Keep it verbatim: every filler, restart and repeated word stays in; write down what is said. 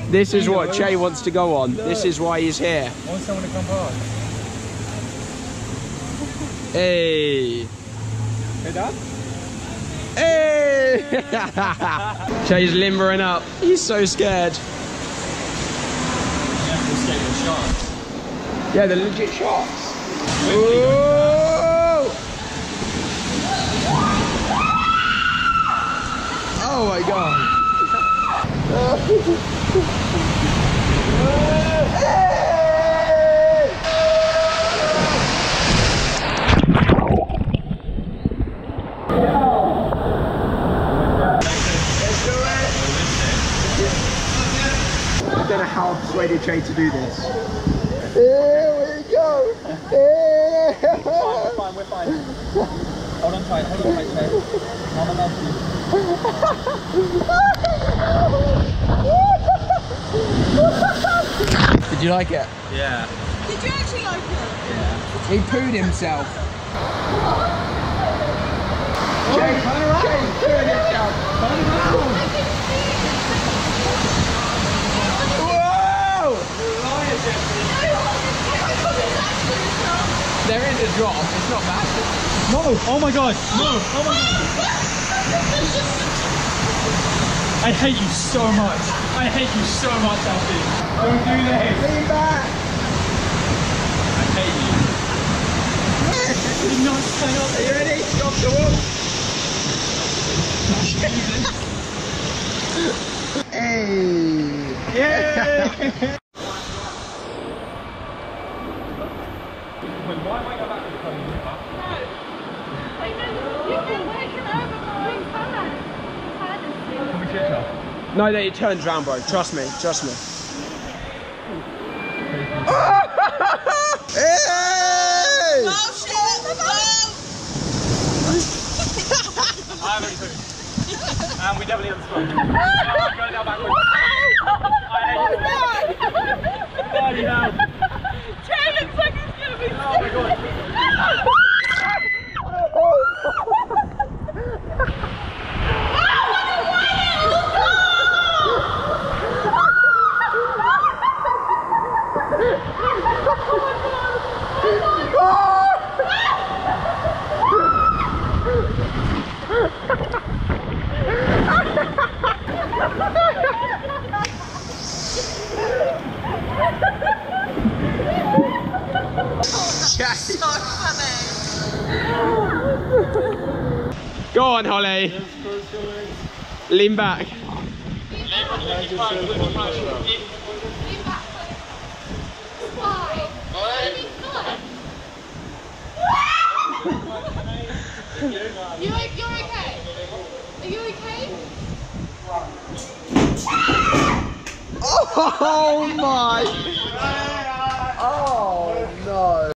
This is what Che wants to go on. This is why he's here. I want someone to come past. Hey. Hey, Dad? Hey! Che's limbering up. He's so scared. Yeah, we'll escape the sharks. Yeah, the legit sharks. Whoa! Oh my god. I don't know how I've persuaded Che to do this. Here we go! Here. We're fine, we're fine. Hold on tight, hold on tight, Che. Mama loves you. Did you like it? Yeah. Did you actually like it? Yeah. He pooed himself. Oh, Che, turn around. Che, pooed himself. Turn around. Whoa! There is a drop, it's not massive. No! Oh my god! No! Oh my god! I hate you so much! I hate you so much, Alfie! Don't do this! Lean back! I hate you. Did not stand up. Are you ready? Stop the wall! Hey! Yeah! Wait, why am I going back to the phone? I know, you've been working over my time. Can we shit her? No, no, it turns round, bro. Trust me, trust me. Hey! Oh shit! I haven't pushed. And we definitely haven't spun. Oh, I'm going down backwards. I hate you. Bloody hell. Che looks like he's gonna be Oh my god. so funny. Go on, Holly. Lean back. You, you're okay? Are you okay? Oh my! Oh no!